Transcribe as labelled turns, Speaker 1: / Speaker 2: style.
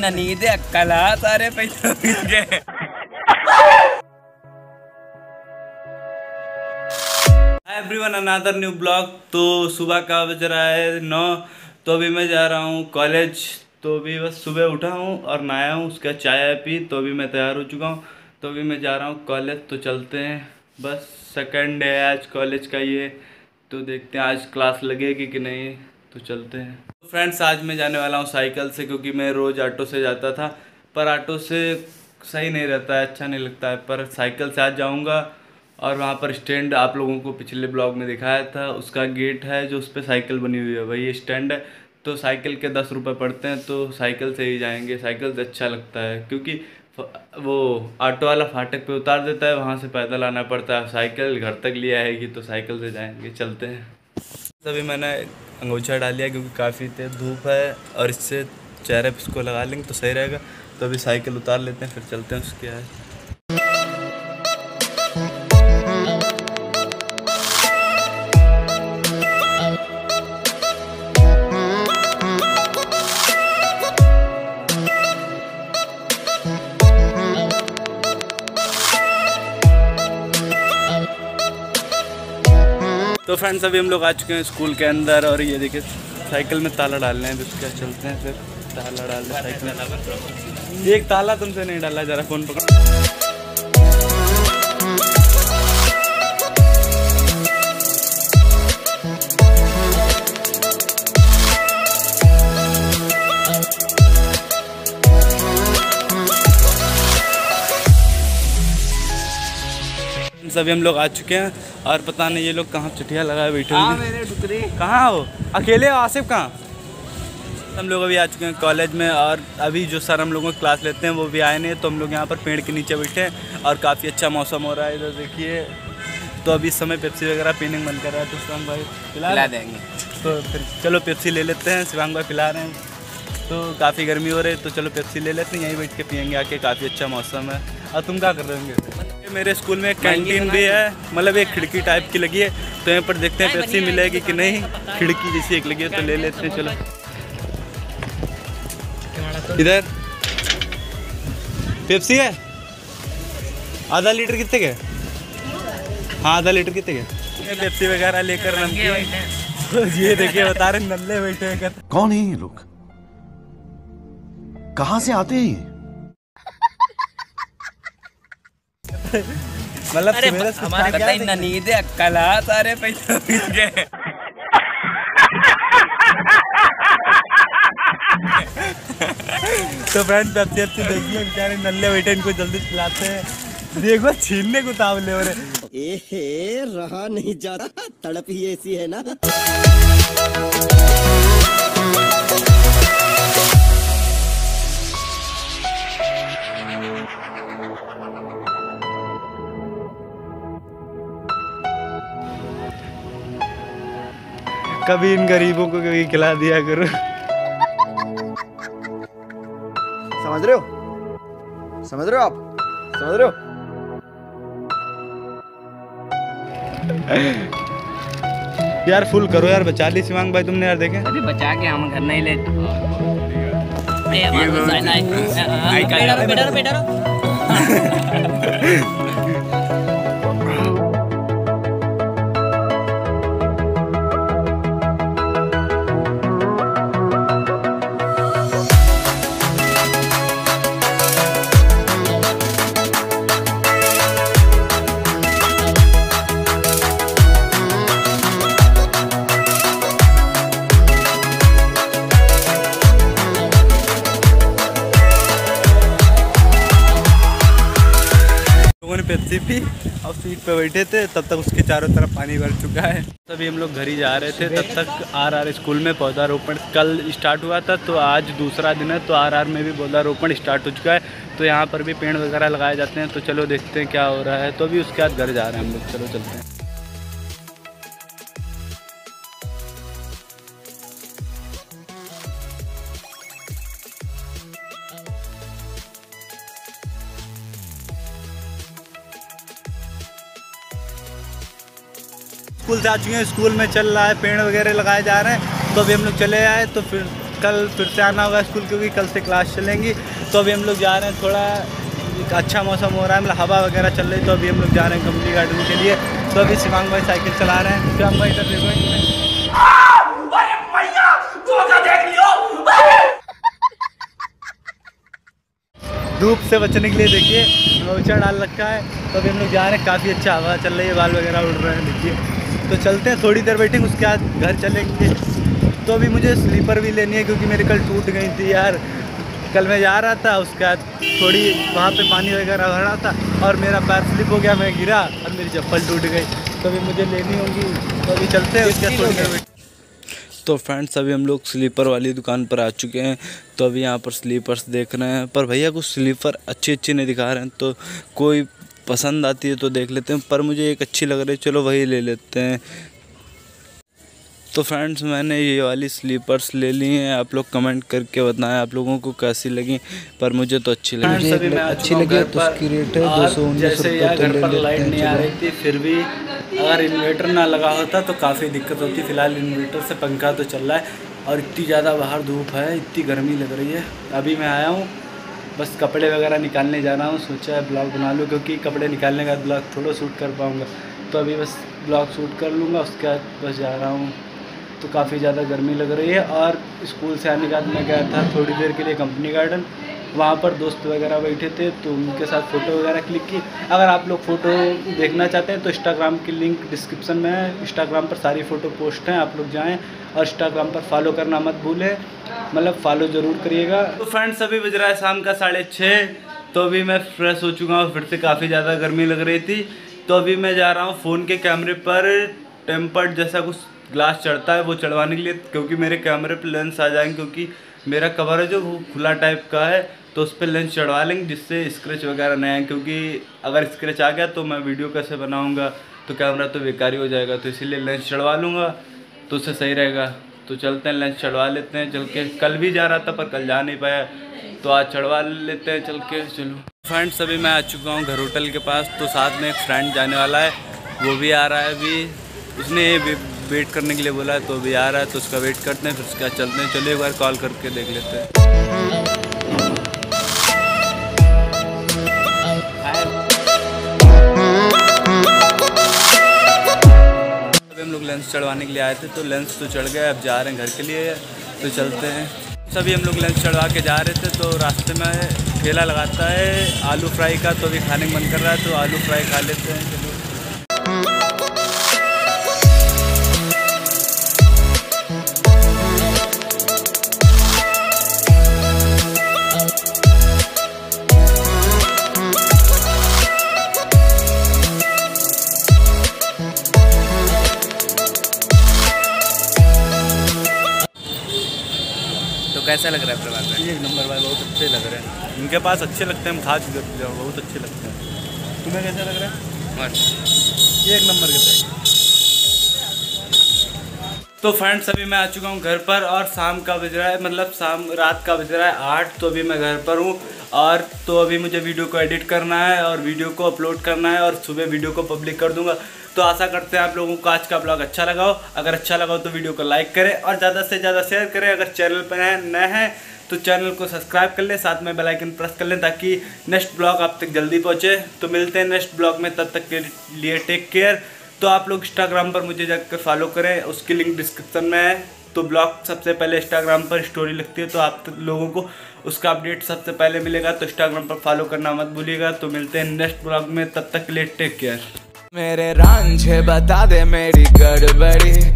Speaker 1: नींद कला सारे पैसे गए। Everyone another new blog. तो सुबह का बज रहा है 9। तो अभी मैं जा रहा हूँ कॉलेज। तो अभी बस सुबह उठा हूँ और नहाया हूँ, उसका चाय पी, तो अभी मैं तैयार हो चुका हूँ। तो अभी मैं जा रहा हूँ कॉलेज। तो चलते हैं, बस सेकंड डे है आज कॉलेज का ये। तो देखते हैं आज क्लास लगेगी कि नहीं, तो चलते हैं। तो फ्रेंड्स आज मैं जाने वाला हूँ साइकिल से, क्योंकि मैं रोज़ ऑटो से जाता था, पर ऑटो से सही नहीं रहता है, अच्छा नहीं लगता है। पर साइकिल से आज जाऊँगा। और वहाँ पर स्टैंड आप लोगों को पिछले ब्लॉग में दिखाया था, उसका गेट है जो उस पर साइकिल बनी हुई है, वही स्टैंड है। तो साइकिल के 10 रुपये पड़ते हैं, तो साइकिल से ही जाएंगे। साइकिल से अच्छा लगता है, क्योंकि वो ऑटो वाला फाटक पे उतार देता है, वहाँ से पैदल आना पड़ता है। साइकिल घर तक ले आएगी, तो साइकिल से जाएंगे। चलते हैं। तभी मैंने अंगूछा डाल लिया, क्योंकि काफ़ी तेज़ धूप है और इससे चेहरे पे इसको लगा लेंगे तो सही रहेगा। तो अभी साइकिल उतार लेते हैं, फिर चलते हैं उसके आगे। तो फ्रेंड्स अभी हम लोग आ चुके हैं स्कूल के अंदर, और ये देखिए साइकिल में ताला डालने हैं। तो क्या चलते हैं, फिर ताला डालते हैं साइकिल में। एक ताला तुमसे नहीं डाला, जरा फोन पकड़। अभी हम लोग आ चुके हैं, और पता नहीं ये लोग कहाँ चटिया लगाए बैठे हुए हैं। कहाँ हो, अकेले हो? आसिफ कहाँ? हम लोग अभी आ चुके हैं कॉलेज में, और अभी जो सर हम लोगों की क्लास लेते हैं वो भी आए नहीं। तो हम लोग यहाँ पर पेड़ के नीचे बैठे हैं, और काफ़ी अच्छा मौसम हो रहा है इधर देखिए। तो अभी इस समय पेप्सी वगैरह पीने मन कर रहा है, तो शिवांग भाई पिला देंगे। तो फिर चलो पेप्सी ले लेते हैं, शिवांग भाई पिला रहे हैं। तो काफ़ी गर्मी हो रही है, तो चलो पेप्सी ले लेते हैं, यहीं बैठ के पियेंगे आके। काफ़ी अच्छा मौसम है। और तुम क्या कर रहे होंगे? मेरे स्कूल में एक कैंटीन भी है, मतलब एक खिड़की टाइप की लगी है। तो यहाँ पर देखते हैं पेप्सी मिलेगी कि नहीं। खिड़की जैसी एक लगी है, तो ले लेते हैं। चलो इधर पेप्सी है। आधा लीटर कितने के? हाँ आधा लीटर कितने के? पेप्सी वगैरह लेकर नमकीन। ये देखिए बता रहे नल्ले बैठे हैं।
Speaker 2: कौन है ये लोग, कहाँ से आते हैं?
Speaker 1: मतलब हमारे पता ही ना नींद कला सारे पैसे गए। तो फ्रेंड पेप्सी देखिए, बेचारे नल्ले बैठे, इनको जल्दी पिलाते हैं। देखो छीनने को तावले हो रहे।
Speaker 3: एहे रहा नहीं जाता, तड़प ही ऐसी है ना।
Speaker 1: कभी इन गरीबों को कभी खिला दिया करो।
Speaker 3: समझ रहे हो? समझ रहे हो आप? समझ रहे हो?
Speaker 1: यार फुल करो यार, बचा ली शिवांग भाई तुमने यार। देखे
Speaker 4: अभी बचा के हम घर नहीं ले।
Speaker 1: पेप्सी पी और सीट पे बैठे थे, तब तक उसके चारों तरफ पानी भर चुका है। तभी हम लोग घर ही जा रहे थे, तब तक आर स्कूल में पौधारोपण कल स्टार्ट हुआ था। तो आज दूसरा दिन है, तो आर में भी पौधारोपण स्टार्ट हो चुका है। तो यहाँ पर भी पेड़ वगैरह लगाए जाते हैं। तो चलो देखते हैं क्या हो रहा है। तो अभी उसके बाद घर जा रहे हैं हम लोग। चलो चलते हैं। स्कूल से आ चुके हैं, स्कूल में चल रहा है, पेड़ वगैरह लगाए जा रहे हैं। तो अभी हम लोग चले आए, तो फिर कल फिर से आना होगा स्कूल क्योंकि कल से क्लास चलेंगी। तो अभी हम लोग जा रहे हैं, थोड़ा अच्छा मौसम हो रहा है, मतलब हवा वगैरह चल रही, तो अभी हम लोग जा रहे हैं कंपनी गार्डन के लिए। तो अभी शिवांग भाई साइकिल चला रहे हैं। शिवांग भाई इधर देखो, धूप से बचने के लिए देखिए नोचा डाल रखा है। तो अभी हम लोग जा रहे हैं, काफ़ी अच्छा हवा चल रही है, बाल वगैरह उड़ रहे हैं देखिए। तो चलते हैं, थोड़ी देर बैठेंगे, उसके बाद घर चलेंगे। तो अभी मुझे स्लीपर भी लेनी है क्योंकि मेरी कल टूट गई थी यार। कल मैं जा रहा था, उसके बाद थोड़ी वहाँ पे पानी वगैरह भरा था और मेरा पैर स्लिप हो गया, मैं गिरा और मेरी चप्पल टूट गई। तो अभी मुझे लेनी होगी, तो अभी चलते हैं उसके थोड़ी देर। तो फ्रेंड्स अभी हम लोग स्लीपर वाली दुकान पर आ चुके हैं। तो अभी यहाँ पर स्लीपर्स देख रहे हैं, पर भैया कुछ स्लीपर अच्छी नहीं दिखा रहे हैं। तो कोई पसंद आती है तो देख लेते हैं, पर मुझे एक अच्छी लग रही है, चलो वही ले लेते हैं। तो फ्रेंड्स मैंने ये वाली स्लीपर्स ले ली हैं, आप लोग कमेंट करके बताएं आप लोगों को कैसी लगी, पर मुझे तो अच्छी लगी।
Speaker 3: अभी मैं अच्छी लगी तो उसकी रेट है 219 रुपये।
Speaker 1: घर पर लाइट नहीं आ रही थी, फिर भी अगर इन्वर्टर ना लगा होता तो काफ़ी दिक्कत होती। फिलहाल इन्वर्टर से पंखा तो चल रहा है और इतनी ज़्यादा बाहर धूप है, इतनी गर्मी लग रही है। अभी मैं आया हूँ, बस कपड़े वगैरह निकालने जा रहा हूँ, सोचा है ब्लॉग बना लूँ क्योंकि कपड़े निकालने का ब्लॉग थोड़ा शूट कर पाऊँगा। तो अभी बस ब्लॉग शूट कर लूँगा, उसके बाद बस जा रहा हूँ। तो काफ़ी ज़्यादा गर्मी लग रही है। और स्कूल से आने के बाद मैं गया था थोड़ी देर के लिए कंपनी गार्डन, वहाँ पर दोस्त वगैरह बैठे थे तो उनके साथ फ़ोटो वगैरह क्लिक की। अगर आप लोग फ़ोटो देखना चाहते हैं तो इंस्टाग्राम की लिंक डिस्क्रिप्शन में है, इंस्टाग्राम पर सारी फ़ोटो पोस्ट हैं, आप लोग जाएं। और इंस्टाग्राम पर फॉलो करना मत भूलें, मतलब फॉलो ज़रूर करिएगा। तो फ्रेंड्स अभी बज रहा है शाम का 6:30। तो अभी मैं फ्रेश हो चुका हूँ, फिर से काफ़ी ज़्यादा गर्मी लग रही थी। तो अभी मैं जा रहा हूँ फ़ोन के कैमरे पर टेम्पर्ड जैसा कुछ ग्लास चढ़ता है वो चढ़वाने के लिए, क्योंकि मेरे कैमरे पे लेंस आ जाएंगे, क्योंकि मेरा कवर है जो वो खुला टाइप का है। तो उस पर लेंस चढ़वा लेंगे जिससे स्क्रैच वगैरह नहीं आए, क्योंकि अगर स्क्रैच आ गया तो मैं वीडियो कैसे बनाऊंगा, तो कैमरा तो बेकार ही हो जाएगा। तो इसीलिए लेंस चढ़वा लूँगा तो उससे सही रहेगा। तो चलते हैं, लेंस चढ़वा लेते हैं चल के। कल भी जा रहा था पर कल जा नहीं पाया, तो आज चढ़वा लेते हैं चल के। चलो फ्रेंड्स अभी मैं आ चुका हूँ घर होटल के पास। तो साथ में एक फ्रेंड जाने वाला है, वो भी आ रहा है। अभी उसने वेट करने के लिए बोला है, तो अभी आ रहा है, तो उसका वेट करते हैं, फिर उसके बाद चलते हैं। चलिए एक बार कॉल करके देख लेते हैं। अभी हम लोग लेंस चढ़वाने के लिए आए थे, तो लेंस तो चढ़ गए, अब जा रहे हैं घर के लिए। तो चलते हैं। सभी हम लोग लेंस चढ़वा के जा रहे थे, तो रास्ते में ठेला लगाता है आलू फ्राई का, तो अभी खाने का मन कर रहा है, तो आलू फ्राई खा लेते हैं। चलो कैसा लग रहा है प्रभात भाई? एक नंबर भाई, बहुत अच्छे लग रहे हैं। इनके पास अच्छे लगते हैं, हम खा चुके हैं, बहुत अच्छे लगते हैं। तुम्हें कैसा लग रहा है? एक नंबर के सही। तो फ्रेंड्स अभी मैं आ चुका हूँ घर पर और शाम का बज रहा है, मतलब रात का बज रहा है 8। तो अभी मैं घर पर हूँ और तो अभी मुझे वीडियो को एडिट करना है और वीडियो को अपलोड करना है और सुबह वीडियो को पब्लिक कर दूंगा। तो आशा करते हैं आप लोगों को आज का ब्लॉग अच्छा लगा हो। अगर अच्छा लगा हो तो वीडियो को लाइक करें और ज़्यादा से ज़्यादा शेयर करें। अगर चैनल पर नए हैं तो चैनल को सब्सक्राइब कर लें, साथ में बेल आइकन प्रेस कर लें ताकि नेक्स्ट ब्लॉग आप तक जल्दी पहुँचे। तो मिलते हैं नेक्स्ट ब्लॉग में, तब तक के लिए टेक केयर। तो आप लोग इंस्टाग्राम पर मुझे जाकर फॉलो करें, उसकी लिंक डिस्क्रिप्शन में है। तो ब्लॉग सबसे पहले इंस्टाग्राम पर स्टोरी लगती है, तो आप लोगों को उसका अपडेट सबसे पहले मिलेगा। तो इंस्टाग्राम पर फॉलो करना मत भूलिएगा। तो मिलते हैं नेक्स्ट ब्लॉग में, तब तक के लिए टेक केयर।
Speaker 2: मेरे रांझे बता दे मेरी गड़बड़ी।